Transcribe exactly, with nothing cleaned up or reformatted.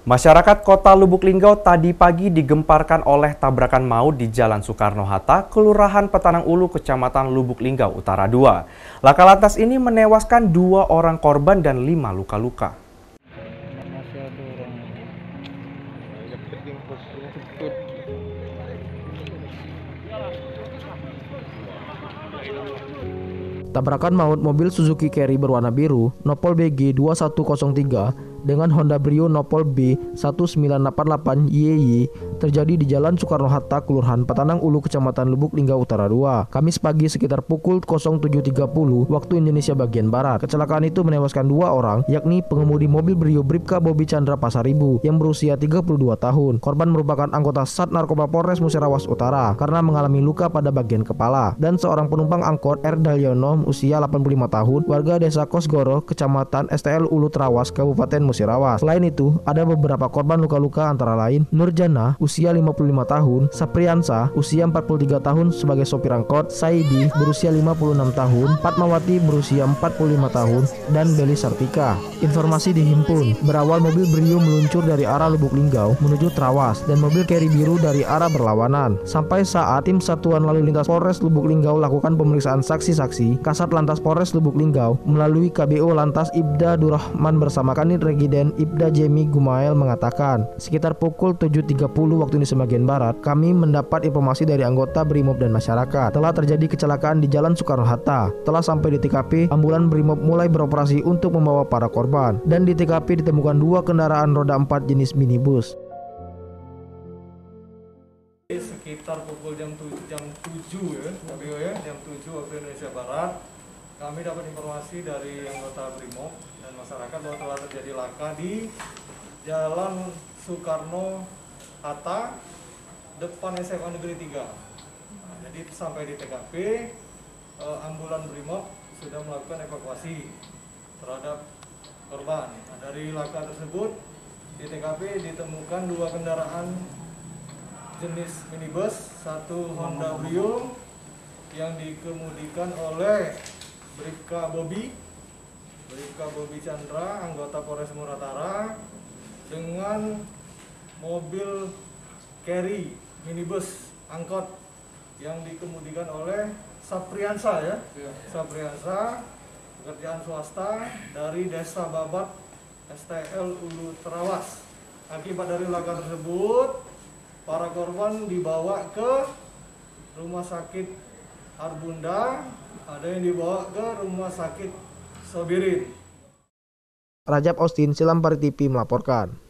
Masyarakat Kota Lubuk Linggau tadi pagi digemparkan oleh tabrakan maut di Jalan Soekarno-Hatta, Kelurahan Petanang Ulu, Kecamatan Lubuk Linggau Utara dua. Laka lantas ini menewaskan dua orang korban dan lima luka-luka. Tabrakan maut mobil Suzuki Carry berwarna biru nopol B G dua satu nol tiga dengan Honda Brio nopol B satu sembilan delapan delapan Y Y terjadi di Jalan Soekarno-Hatta, Kelurahan Petanang Ulu, Kecamatan Lubuk Linggau Utara dua, Kamis pagi sekitar pukul nol tujuh tiga puluh waktu Indonesia bagian Barat. Kecelakaan itu menewaskan dua orang, yakni pengemudi mobil Brio Bribka Bobi Chandra Pasaribu yang berusia tiga puluh dua tahun. Korban merupakan anggota Sat Narkoba Polres Musirawas Utara karena mengalami luka pada bagian kepala, dan seorang penumpang angkot R. Dalyono usia delapan puluh lima tahun, warga Desa Kosgoro, Kecamatan S T L Ulu Trawas, Kabupaten Musirawas. Selain itu, ada beberapa korban luka-luka antara lain Nurjana usia lima puluh lima tahun, Sapriansa usia empat puluh tiga tahun sebagai sopir angkot, Saidi berusia lima puluh enam tahun, Fatmawati berusia empat puluh lima tahun, dan Beli Sartika. Informasi dihimpun, berawal mobil Brio meluncur dari arah Lubuk Linggau menuju Trawas dan mobil Carry biru dari arah berlawanan. Sampai saat tim Satuan Lalu Lintas Polres Lubuk Linggau lakukan pemeriksaan saksi-saksi, Kasat Lantas Polres Lubuk Linggau melalui K B O Lantas Ibda Durrahman bersama Kanit Regiden Ibda Jemi Gumael mengatakan, sekitar pukul tujuh tiga puluh waktu Indonesia bagian Barat, kami mendapat informasi dari anggota Brimob dan masyarakat telah terjadi kecelakaan di Jalan Soekarno-Hatta. Telah sampai di T K P, ambulan Brimob mulai beroperasi untuk membawa para korban, dan di T K P ditemukan dua kendaraan roda empat jenis minibus. Sekitar pukul jam tujuh, jam tujuh ya, ya, jam tujuh waktu Indonesia Barat, kami dapat informasi dari anggota Brimob dan masyarakat bahwa telah terjadi laka di Jalan Soekarno-Hatta depan S M A Negeri tiga. Nah, jadi sampai di T K P, eh, ambulan Brimob sudah melakukan evakuasi terhadap korban. Nah, dari laka tersebut di T K P ditemukan dua kendaraan jenis minibus, satu Honda Brio yang dikemudikan oleh Bribka Bobi, Bribka Bobi Chandra, anggota Polres Muratara, dengan mobil Carry minibus angkot yang dikemudikan oleh Sapriansa ya, Sapriansa, pekerjaan swasta dari Desa Babat S T L Ulu Trawas. Akibat dari laka tersebut, para korban dibawa ke rumah sakit Arbunda, ada yang dibawa ke rumah sakit Sobirin. Rajab Austin, Silampari T V melaporkan.